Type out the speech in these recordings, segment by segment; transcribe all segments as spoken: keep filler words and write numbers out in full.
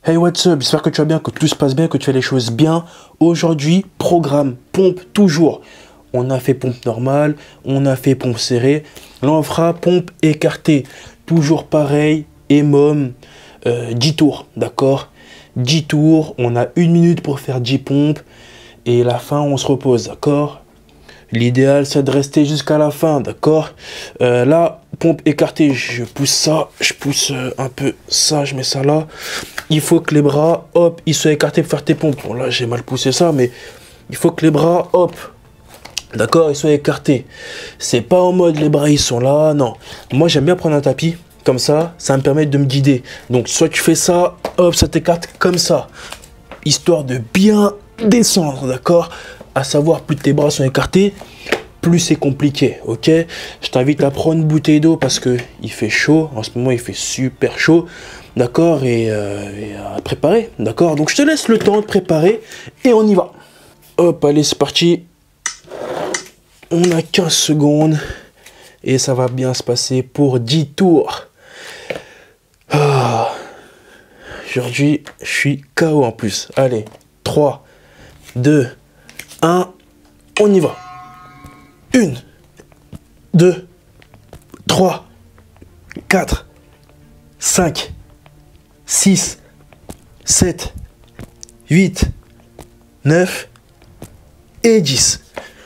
Hey, what's up? J'espère que tu vas bien, que tout se passe bien, que tu fais les choses bien. Aujourd'hui, programme, pompe toujours. On a fait pompe normale, on a fait pompe serrée. Là, on fera pompe écartée. Toujours pareil, E M O M, euh, dix tours, d'accord? dix tours, on a une minute pour faire dix pompes. Et à la fin, on se repose, d'accord? L'idéal, c'est de rester jusqu'à la fin, d'accord? euh, Là, pompe écartée, je pousse ça, je pousse euh, un peu ça, je mets ça là. Il faut que les bras, hop, ils soient écartés pour faire tes pompes. Bon, là, j'ai mal poussé ça, mais il faut que les bras, hop, d'accord, ils soient écartés. C'est pas en mode les bras, ils sont là, non. Moi, j'aime bien prendre un tapis, comme ça, ça me permet de me guider. Donc, soit tu fais ça, hop, ça t'écarte comme ça, histoire de bien descendre, d'accord? À savoir, plus tes bras sont écartés, plus c'est compliqué, ok? Je t'invite à prendre une bouteille d'eau parce que il fait chaud, en ce moment il fait super chaud, d'accord? Et, euh, et à préparer, d'accord? Donc je te laisse le temps de préparer et on y va. Hop, allez, c'est parti. On a quinze secondes et ça va bien se passer pour dix tours. Ah. Aujourd'hui, je suis K O en plus. Allez, trois, deux, un, on y va. une, deux, trois, quatre, cinq, six, sept, huit, neuf et dix.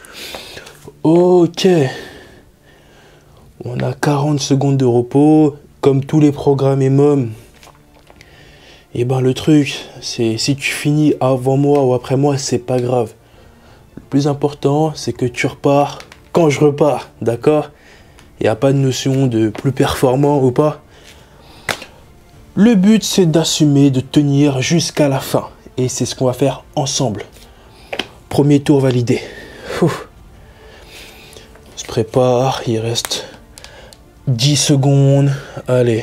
Ok. On a quarante secondes de repos. Comme tous les programmes E M O M. Et ben le truc, c'est si tu finis avant moi ou après moi, c'est pas grave. Le plus important, c'est que tu repars quand je repars, d'accord? Il n'y a pas de notion de plus performant ou pas. Le but, c'est d'assumer, de tenir jusqu'à la fin. Et c'est ce qu'on va faire ensemble. Premier tour validé. Ouf. On se prépare, il reste dix secondes. Allez.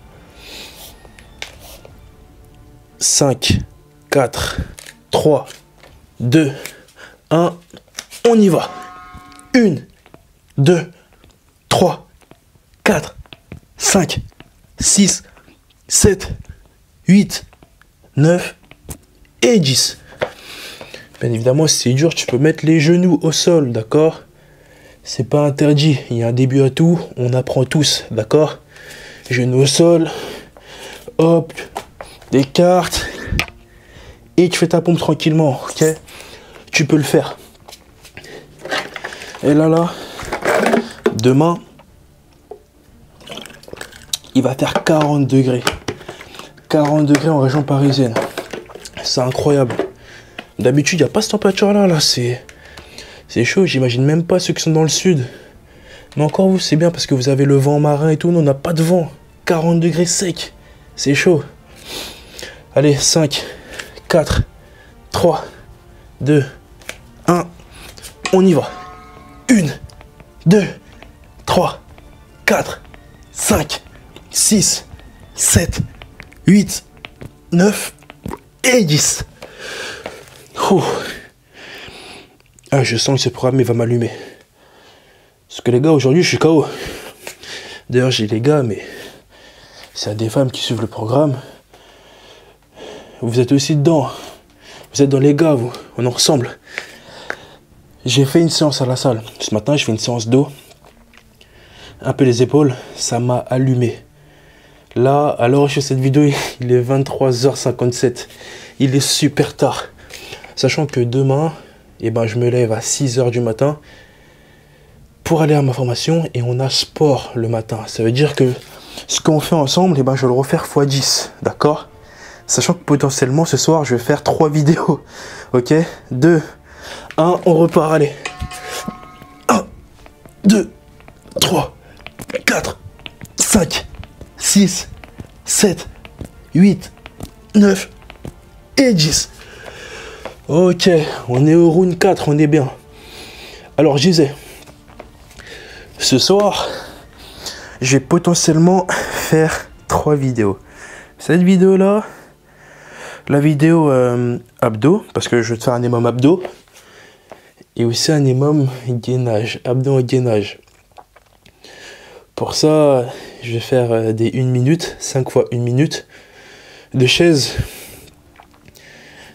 cinq, quatre, trois, deux, un, on y va. un, deux, trois, quatre, cinq, six, sept, huit, neuf et dix. Bien évidemment, si c'est dur, tu peux mettre les genoux au sol, d'accord? C'est pas interdit, il y a un début à tout, on apprend tous, d'accord? Genoux au sol, hop, des cartes, et tu fais ta pompe tranquillement, ok? Tu peux le faire. Et là, là, demain, il va faire quarante degrés. quarante degrés en région parisienne. C'est incroyable. D'habitude, il n'y a pas cette température-là, là, c'est c'est chaud, j'imagine même pas ceux qui sont dans le sud. Mais encore vous, c'est bien parce que vous avez le vent marin et tout, nous, on n'a pas de vent. quarante degrés sec, c'est chaud. Allez, cinq, quatre, trois, deux, un, on y va. un, deux, trois, quatre, cinq, six, sept, huit, neuf et dix. Ouh. Ah, je sens que ce programme il va m'allumer. Parce que les gars, aujourd'hui, je suis K O. D'ailleurs, j'ai les gars, mais c'est à des femmes qui suivent le programme. Vous êtes aussi dedans. Vous êtes dans les gars, vous. On en ressemble. J'ai fait une séance à la salle. Ce matin, je fais une séance d'eau. Un peu les épaules. Ça m'a allumé. Là, à l'heure où je fais cette vidéo, il est vingt-trois heures cinquante-sept. Il est super tard. Sachant que demain, eh ben, je me lève à six heures du matin pour aller à ma formation. Et on a sport le matin. Ça veut dire que ce qu'on fait ensemble, eh ben, je vais le refaire fois dix. D'accord ? Sachant que potentiellement ce soir je vais faire trois vidéos. Ok, deux, un, on repart, allez. un, deux, trois, quatre, cinq, six, sept, huit, neuf et dix. Ok, on est au round quatre, on est bien. Alors je disais, ce soir, je vais potentiellement faire trois vidéos. Cette vidéo là, la vidéo euh, abdos, parce que je vais te faire un E M O M abdos, et aussi un E M O M gainage, abdos et gainage. Pour ça, je vais faire des une minute, cinq fois une minute de chaise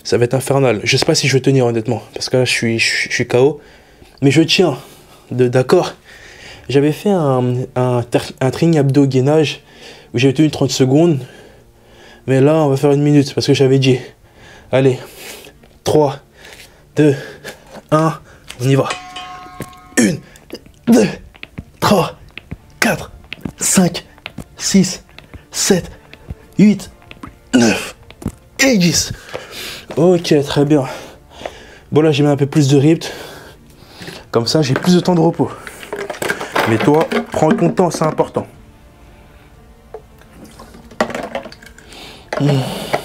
Ça va être infernal. Je sais pas si je vais tenir honnêtement. Parce que là, je suis, je, je suis K O. Mais je tiens. D'accord. J'avais fait un, un, un training abdo gainage où j'ai tenu trente secondes. Mais là, on va faire une minute parce que j'avais dit. Allez. trois, deux, un. On y va. un, deux, trois, quatre, cinq, six, sept, huit, neuf et dix. Ok, très bien. Bon, là, j'ai mis un peu plus de rythme. Comme ça, j'ai plus de temps de repos. Mais toi, prends ton temps, c'est important. Mmh.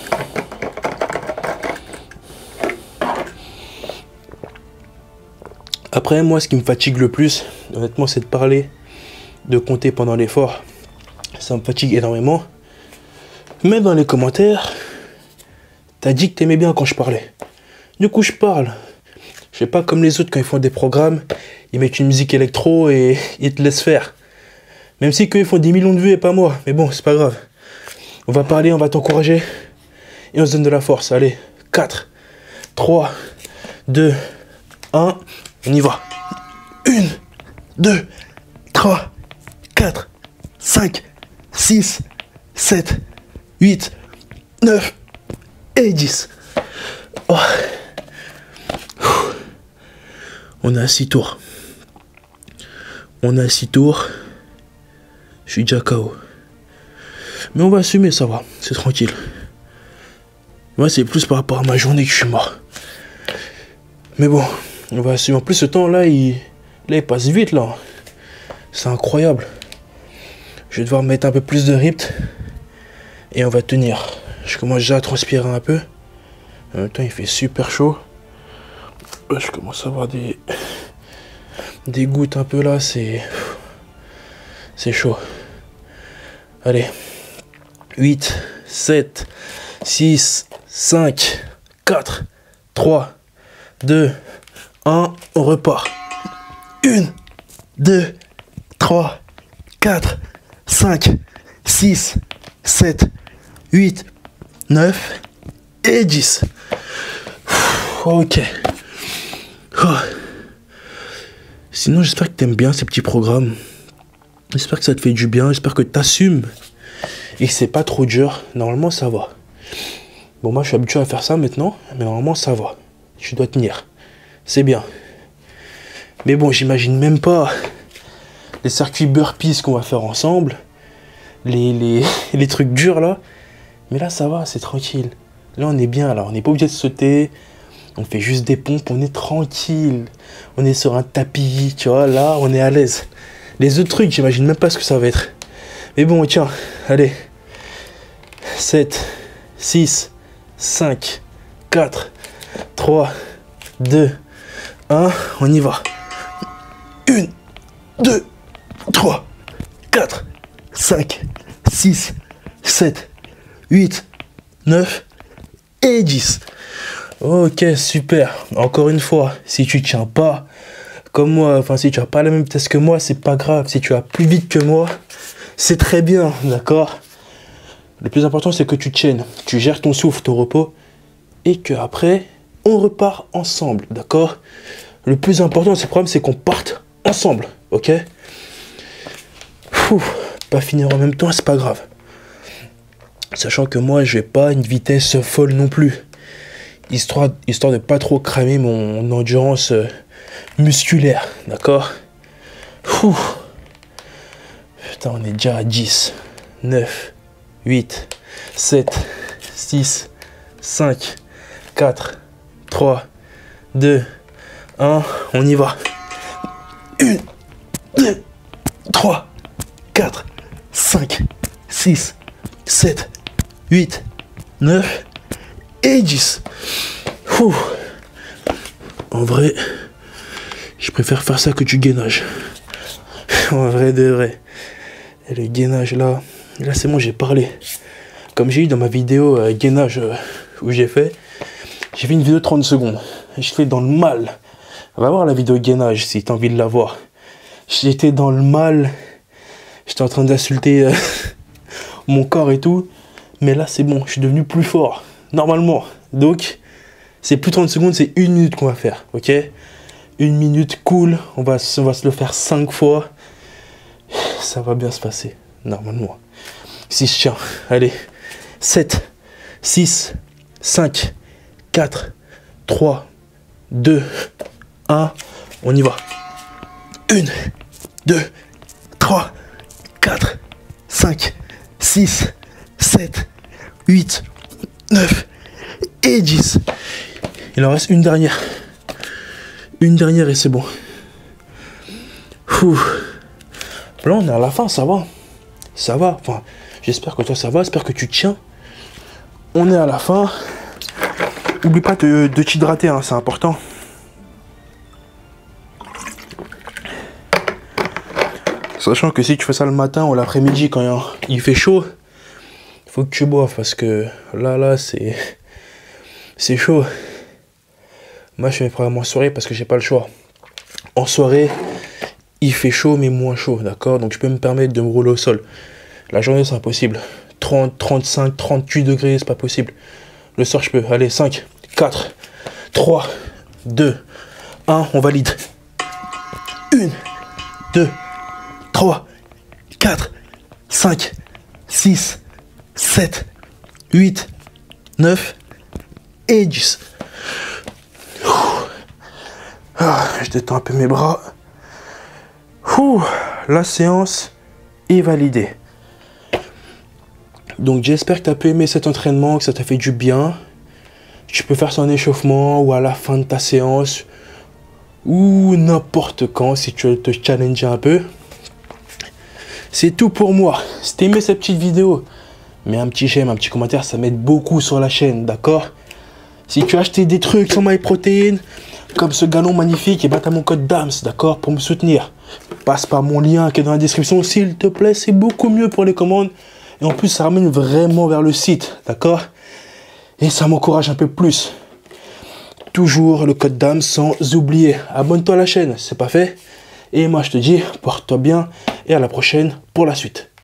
Après, moi, ce qui me fatigue le plus, honnêtement, c'est de parler, de compter pendant l'effort. Ça me fatigue énormément. Mais dans les commentaires, t'as dit que t'aimais bien quand je parlais. Du coup, je parle. Je sais pas comme les autres quand ils font des programmes, ils mettent une musique électro et ils te laissent faire. Même si qu'eux ils font des millions de vues et pas moi. Mais bon, c'est pas grave. On va parler, on va t'encourager. Et on se donne de la force. Allez, quatre, trois, deux, un. On y va. un, deux, trois, quatre, cinq, six, sept, huit, neuf et dix. Oh. On a six tours. On a six tours. Je suis déjà K O. Mais on va assumer, ça va. C'est tranquille. Moi, c'est plus par rapport à ma journée que je suis mort. Mais bon, on va assumer. En plus, ce temps-là, il... Là, il passe vite, là. C'est incroyable. Je vais devoir mettre un peu plus de rythme. Et on va tenir. Je commence déjà à transpirer un peu. En même temps, il fait super chaud. Je commence à avoir des... Des gouttes un peu là, c'est... C'est chaud. Allez. huit, sept, six, cinq, quatre, trois, deux, un. On repart. un, deux, trois, quatre, cinq, six, sept, huit, neuf et dix. Ok. Oh. Sinon, j'espère que t'aimes bien ces petits programmes. J'espère que ça te fait du bien. J'espère que t'assumes et que c'est pas trop dur. Normalement, ça va. Bon, moi, je suis habitué à faire ça maintenant, mais normalement, ça va. Je dois tenir. C'est bien. Mais bon, j'imagine même pas les circuits burpees qu'on va faire ensemble. Les, les, les trucs durs, là. Mais là, ça va, c'est tranquille. Là, on est bien, là. On n'est pas obligé de sauter. On fait juste des pompes, on est tranquille. On est sur un tapis, tu vois, là, on est à l'aise. Les autres trucs, j'imagine même pas ce que ça va être. Mais bon, tiens, allez. sept, six, cinq, quatre, trois, deux, un. On y va. un, deux, trois, quatre, cinq, six, sept, huit, neuf et dix. Ok, super. Encore une fois, si tu tiens pas comme moi, enfin si tu as pas la même vitesse que moi, c'est pas grave. Si tu vas plus vite que moi, c'est très bien, d'accord? Le plus important, c'est que tu tiennes, tu gères ton souffle, ton repos, et que après, on repart ensemble, d'accord? Le plus important, c'est le problème, c'est qu'on parte ensemble, ok? Ouh, pas finir en même temps, c'est pas grave. Sachant que moi, je vais pas une vitesse folle non plus. Histoire, histoire de pas trop cramer mon endurance euh, musculaire, d'accord? Putain, on est déjà à dix, neuf, huit, sept, six, cinq, quatre, trois, deux, un, on y va. un, deux, trois, quatre, cinq, six, sept, huit, neuf et dix. Ouh. En vrai, je préfère faire ça que du gainage. En vrai de vrai. Et le gainage là, là c'est bon, j'ai parlé. Comme j'ai eu dans ma vidéo euh, gainage euh, où j'ai fait, j'ai fait une vidéo de trente secondes. Je fais dans le mal. Va voir la vidéo gainage si tu as envie de la voir. J'étais dans le mal. J'étais en train d'insulter euh, mon corps et tout. Mais là c'est bon, je suis devenu plus fort. Normalement. Donc, C'est plus trente secondes, c'est une minute qu'on va faire, ok? Une minute, cool. On va, on va se le faire cinq fois. Ça va bien se passer, normalement. Si je tiens, allez. sept, six, cinq, quatre, trois, deux, un. On y va. un, deux, trois, quatre, cinq, six, sept, huit, neuf et dix. Il en reste une dernière. Une dernière et c'est bon. Ouh. Là, on est à la fin, ça va. Ça va. Enfin, j'espère que toi, ça va. J'espère que tu tiens. On est à la fin. N'oublie pas de, de t'hydrater, hein, c'est important. Sachant que si tu fais ça le matin ou l'après-midi quand il fait chaud, il faut que tu boives parce que là, là, c'est c'est chaud. Moi, je fais mes programmes en soirée parce que j'ai pas le choix. En soirée, il fait chaud mais moins chaud, d'accord? Donc, je peux me permettre de me rouler au sol. La journée, c'est impossible. trente, trente-cinq, trente-huit degrés, c'est pas possible. Le soir, je peux. Allez, cinq, quatre, trois, deux, un, on valide. un, deux, trois, quatre, cinq, six, sept, huit, neuf et dix. Ah, je détends un peu mes bras. Ouh, la séance est validée. Donc j'espère que tu as pu aimer cet entraînement, que ça t'a fait du bien. Tu peux faire ça en échauffement ou à la fin de ta séance ou n'importe quand si tu veux te challenger un peu. C'est tout pour moi. Si t'as aimé cette petite vidéo, mets un petit j'aime, un petit commentaire, ça m'aide beaucoup sur la chaîne, d'accord? Si tu as acheté des trucs sans MyProtein, comme ce galon magnifique, et bah t'as mon code D A M S, d'accord, pour me soutenir. Passe par mon lien qui est dans la description, s'il te plaît, c'est beaucoup mieux pour les commandes. Et en plus, ça ramène vraiment vers le site, d'accord? Et ça m'encourage un peu plus. Toujours le code D A M S sans oublier. Abonne-toi à la chaîne, c'est pas fait. Et moi, je te dis, porte-toi bien et à la prochaine pour la suite.